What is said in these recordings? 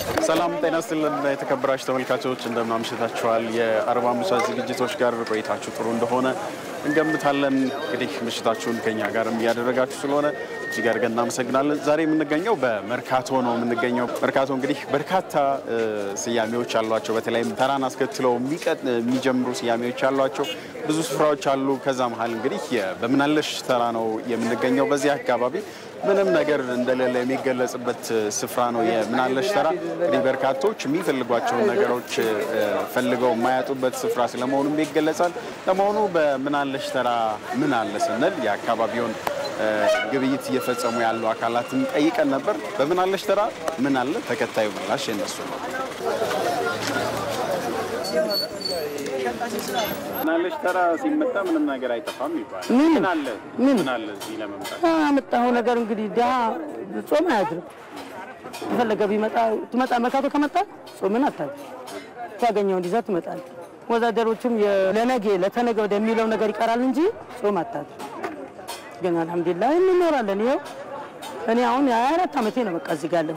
ሰላም ጤና ይስጥልን የተከበራችሁ ተመልካቾች እንደምን አምሽታችኋል የአርባ ምሳ ዝግጅቶች ጋር ቆይታችሁ ጥሩ እንደሆነ እንገምታለን እንግዲህ ምሽታችሁን ከኛ ጋርም ያደረጋችሁ ስለሆነ እዚህ ጋር እናመሰግናለን ዛሬ የምንገኘው በመርካቶ ነው የምንገኘው መርካቶ እንግዲህ በርካታ ስያሜዎች አሏቸው በተለይም ተራን አስከትለው የሚጀምሩ ስያሜዎች አሏቸው ብዙ ስፍራዎች አሉ ከዛ መሃል እንግዲህ በምናለሽ ተራ ነው የምንገኘው በዚህ አካባቢ ምንም ነገር እንደሌለ የሚገለጽበት ስፍራ ነው የምናለሽ ተራ እንግዲህ በርካቶች የሚፈልጓቸው ነገሮች ፈልገው የማያጡበት ስፍራ ስለመሆኑም ይገለጻል ለመሆኑ በምናለሽ ተራ ምን አለ ስንል የአካባቢውን ግብይት እየፈጸሙ ያሉ አካላትን ጠይቀን ነበር በምናለሽ ተራ ምን አለ ተከታዩ ምላሽ የነሱ ነው ምናለሽ ተራ ሲመጣ ምንም ነገር አይጠፋም ይባላል ምን አለ እዚህ ለመምጣት አመጣው ነገር እንግዲህ ዳ ጾም አያድርም ፈለገ ቢመጣ ትመጣ መርካቶ ከመጣ ጾምን አታል ታገኘው እንዲዛት ይመጣል ወዛደሮችም ለነገ ለተነገ ወደሚለው ነገር ይቀራል እንጂ ጾም አታል ግን አልহামዱሊላህ እንኖራለን ይሄው እኔ አሁን 24 አመቴ ነው በቃ እዚህ ጋር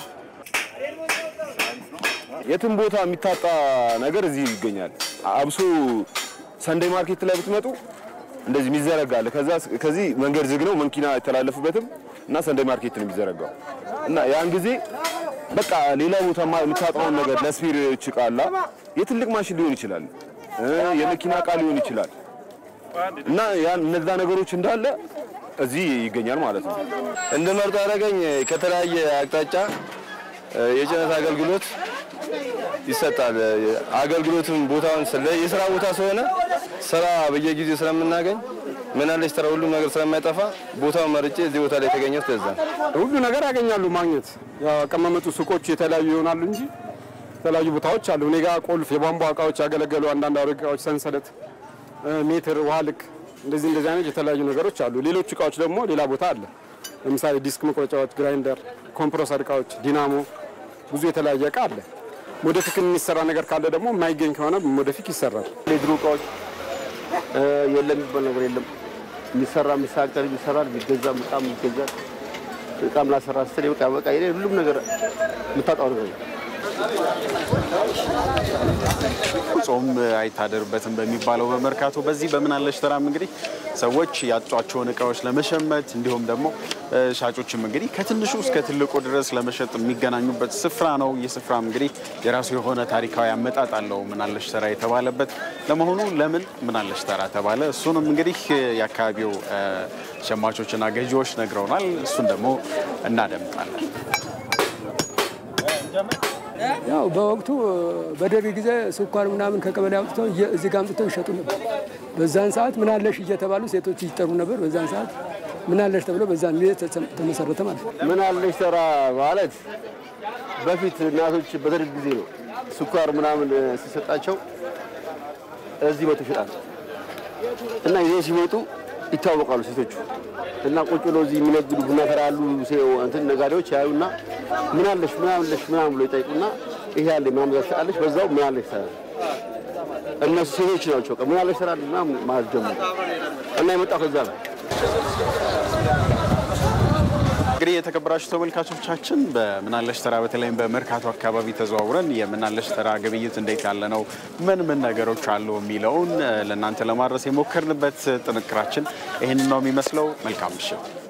የትም ቦታ የሚታጣ ነገር እዚህ ይገኛል አብሶ ሰንደይ ማርኬት ላይ ብትመጡ እንደዚህ የሚዘረጋል ከዚህ መንገድ ዝግ ነው መኪና አይተላለፍበትም እና ሰንደይ ማርኬት ነው የሚዘረጋው እና ያን ጊዜ በቃ ሌላ ቦታ የምታጣው ነገር ለስፒር ጭቃላ የትልቅ ማሽን ሊሆን ይችላል የመኪና ቃል ሊሆን ይችላል እና ያን እነዛ ነገሮች እንዳለ እዚህ ይገኛል ማለት ነው እንደመርጦ ያረጋኝ ከተለያየ አቅጣጫ የጭነት አገልግሎት ይሰጣል አገልግሎቱን ቦታውን የሥራ ቦታ ስለሆነ ስራ በየጊዜው ስለምናገኝ ምናለሽ ተራ ሁሉ ነገር ስለማይጠፋ ቦታው መርጬ እዚህ ቦታ ላይ ተገኘው ተዛ ሁሉ ነገር ያገኛሉ ማግኘት ያው አቀማመጡ ሱቆች የተለያዩ ይሆናሉ እንጂ የተለያዩ ቦታዎች አሉ እኔ ጋር ቁልፍ የቧንቧ እቃዎች ያገለገሉ አንዳንድ አውርቃዎች ሰንሰለት ሜትር ዋልክ እንደዚህ አይነት የተለያዩ ነገሮች አሉ ሌሎች እቃዎች ደግሞ ሌላ ቦታ አለ ለምሳሌ ዲስክ መቆረጫዎች ግራይንደር ኮምፕረሰር እቃዎች ዲናሞ ብዙ የተለያየ እቃ አለ ሞዲፊክ የሚሰራ ነገር ካለ ደግሞ ማይገኝ ከሆነ ሞዲፊክ ይሰራል ለድሮ እቃዎች የለም ይባል ነገር የለም የሚሰራ ምሳቀር ይሰራል ቢገዛ በጣም ይገዛል በጣም ላሰራ ስትል በቃ ሁሉም ነገር ምታጣው ነገር ጾም አይታደርበትም በሚባለው በመርካቶ በዚህ በምናለሽ ተራም እንግዲህ ሰዎች ያጫቸውን እቃዎች ለመሸመት እንዲሁም ደግሞ ሻጮችም እንግዲህ ከትንሹ እስከ ትልቁ ድረስ ለመሸጥ የሚገናኙበት ስፍራ ነው የስፍራም እንግዲህ የራሱ የሆነ ታሪካዊ አመጣጥ አለው ምናለሽ ተራ የተባለበት ለመሆኑ ለምን ምናለሽ ተራ ተባለ እሱንም እንግዲህ ያካባቢው ሸማቾችና ገዢዎች ነግረውናል እሱን ደግሞ እናደምጣለን ያው በወቅቱ በደርግ ጊዜ ስኳር ምናምን ከቀበሌ አውጥተው እዚህ ጋር አምጥተው ይሸጡ ነበር በዛን ሰዓት ምናለሽ እየተባሉ ሴቶች ይጠሩ ነበር በዛን ሰዓት ምናለሽ ተብሎ በዛን ጊዜ ተመሰረተ ማለት ምናለሽ ተራ ማለት በፊት እናቶች በደርግ ጊዜ ነው ስኳር ምናምን ሲሰጣቸው እዚህ መጥተው ይሸጣሉ እና ይሄ ሲወጡ ይታወቃሉ ሴቶቹ እና ቁጭ ብለው እዚህ የሚነግዱ ቡና ተራሉ እንትን ነጋዴዎች ያዩና ምናለሽ ምናምን ብሎ ይጠይቁና ይሄ ያለ ምናምን ያሳለሽ በዛው ምናለሽ ተራ እነሱ ሴቶች ናቸው ምናለሽ ተራ ምናምን ማለት ጀመሩ እና የመጣው ከዛ ነው እንግዲህ የተከበራችሁ ተመልካቾቻችን በምናለሽ ተራ በተለይም በመርካቶ አካባቢ ተዘዋውረን የምናለሽ ተራ ግብይት እንዴት ያለ ነው ምን ነገሮች አሉ የሚለውን ለእናንተ ለማድረስ የሞከርንበት ጥንቅራችን ይሄን ነው የሚመስለው መልካም ምሽት